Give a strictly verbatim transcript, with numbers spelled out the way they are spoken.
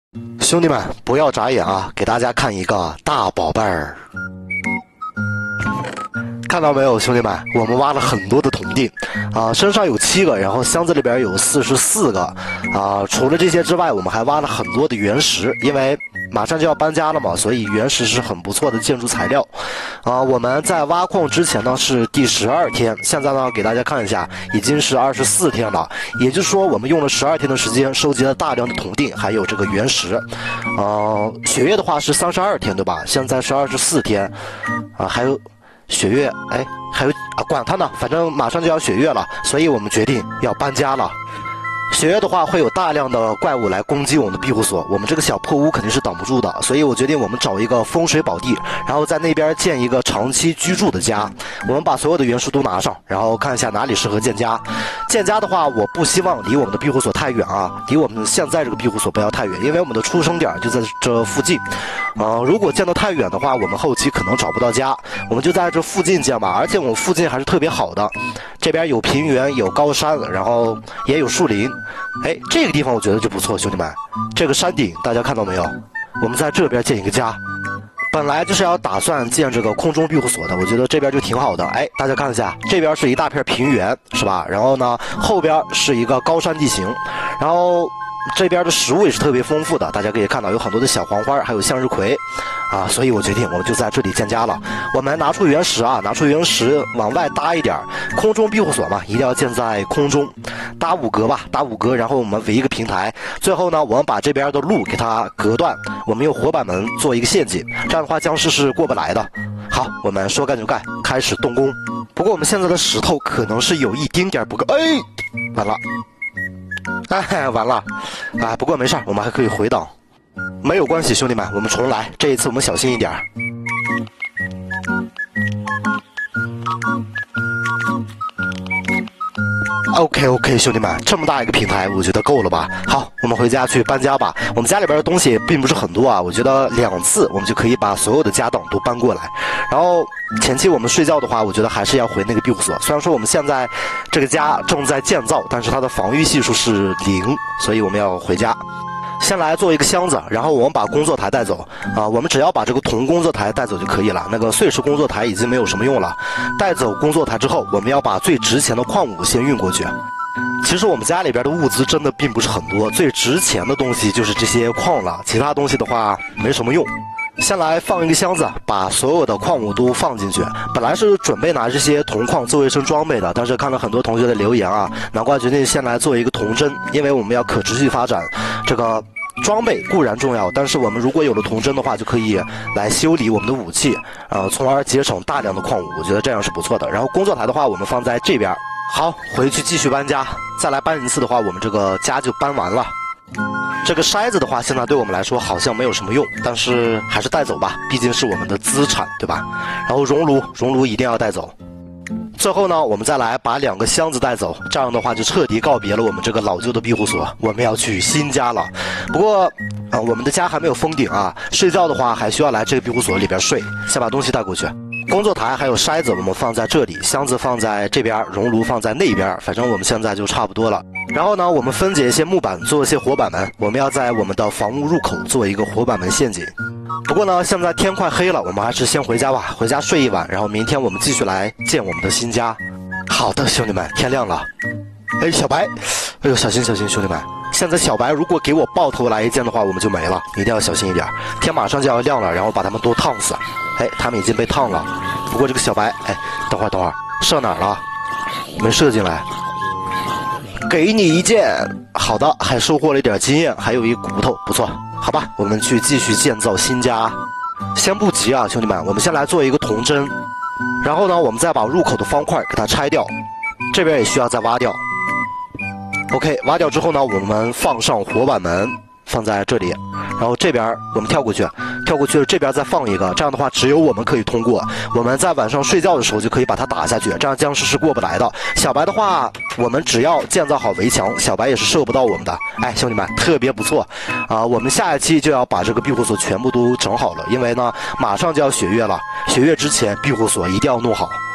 兄弟们，不要眨眼啊！给大家看一个大宝贝儿。看到没有，兄弟们，我们挖了很多的铜锭，啊，身上有七个，然后箱子里边有四十四个，啊，除了这些之外，我们还挖了很多的原石，因为马上就要搬家了嘛，所以原石是很不错的建筑材料。啊，我们在挖矿之前呢是第十二天，现在呢给大家看一下，已经是二十四天了，也就是说我们用了十二天的时间收集了大量的铜锭，还有这个原石。啊，血月的话是三十二天对吧？现在是二十四天，啊，还有。血月，哎，还有啊，管他呢，反正马上就要血月了，所以我们决定要搬家了。血月的话会有大量的怪物来攻击我们的庇护所，我们这个小破屋肯定是挡不住的，所以我决定我们找一个风水宝地，然后在那边建一个长期居住的家。我们把所有的元素都拿上，然后看一下哪里适合建家。建家的话，我不希望离我们的庇护所太远啊，离我们现在这个庇护所不要太远，因为我们的出生点就在这附近。呃，如果建得太远的话，我们后期可能找不到家，我们就在这附近建吧。而且我们附近还是特别好的，这边有平原，有高山，然后也有树林。哎，这个地方我觉得就不错，兄弟们，这个山顶大家看到没有？我们在这边建一个家。本来就是要打算建这个空中庇护所的，我觉得这边就挺好的。哎，大家看一下，这边是一大片平原，是吧？然后呢，后边是一个高山地形，然后这边的食物也是特别丰富的，大家可以看到有很多的小黄花，还有向日葵，啊，所以我决定我们就在这里建家了。我们拿出原石啊，拿出原石往外搭一点，空中庇护所嘛，一定要建在空中，搭五格吧，搭五格，然后我们围一个平台，最后呢，我们把这边的路给它隔断，我们用火板门做一个陷阱，这样的话僵尸是过不来的。好，我们说干就干，开始动工。不过我们现在的石头可能是有一丁点不够，哎，完了。哎，完了，啊，不过没事儿，我们还可以回档，没有关系，兄弟们，我们重来，这一次我们小心一点。OK OK， 兄弟们，这么大一个平台，我觉得够了吧？好，我们回家去搬家吧。我们家里边的东西并不是很多啊，我觉得两次我们就可以把所有的家当都搬过来。然后前期我们睡觉的话，我觉得还是要回那个庇护所。虽然说我们现在这个家正在建造，但是它的防御系数是零，所以我们要回家。先来做一个箱子，然后我们把工作台带走啊，我们只要把这个铜工作台带走就可以了。那个碎石工作台已经没有什么用了。带走工作台之后，我们要把最值钱的矿物先运过去。其实我们家里边的物资真的并不是很多，最值钱的东西就是这些矿了，其他东西的话没什么用。先来放一个箱子，把所有的矿物都放进去。本来是准备拿这些铜矿作为一身装备的，但是看了很多同学的留言啊，难怪决定先来做一个铜针，因为我们要可持续发展。这个装备固然重要，但是我们如果有了铜针的话，就可以来修理我们的武器，呃，从而节省大量的矿物，我觉得这样是不错的。然后工作台的话，我们放在这边。好，回去继续搬家。再来搬一次的话，我们这个家就搬完了。这个筛子的话，现在对我们来说好像没有什么用，但是还是带走吧，毕竟是我们的资产，对吧？然后熔炉，熔炉一定要带走。最后呢，我们再来把两个箱子带走，这样的话就彻底告别了我们这个老旧的庇护所，我们要去新家了。不过，啊、呃，我们的家还没有封顶啊，睡觉的话还需要来这个庇护所里边睡。先把东西带过去。工作台还有筛子我们放在这里，箱子放在这边，熔炉放在那边，反正我们现在就差不多了。然后呢，我们分解一些木板，做一些火板门，我们要在我们的房屋入口做一个火板门陷阱。不过呢，现在天快黑了，我们还是先回家吧，回家睡一晚，然后明天我们继续来建我们的新家。好的，兄弟们，天亮了。哎，小白，哎呦，小心小心，兄弟们！现在小白如果给我爆头来一剑的话，我们就没了，一定要小心一点。天马上就要亮了，然后把他们都烫死。哎，他们已经被烫了。不过这个小白，哎，等会儿等会儿，射哪儿了？没射进来。给你一剑，好的，还收获了一点经验，还有一骨头，不错。好吧，我们去继续建造新家。先不急啊，兄弟们，我们先来做一个铜针，然后呢，我们再把入口的方块给它拆掉，这边也需要再挖掉。OK， 挖掉之后呢，我们放上火板门，放在这里，然后这边我们跳过去，跳过去这边再放一个，这样的话只有我们可以通过。我们在晚上睡觉的时候就可以把它打下去，这样僵尸是过不来的。小白的话，我们只要建造好围墙，小白也是射不到我们的。哎，兄弟们，特别不错啊！我们下一期就要把这个庇护所全部都整好了，因为呢，马上就要血月了，血月之前庇护所一定要弄好。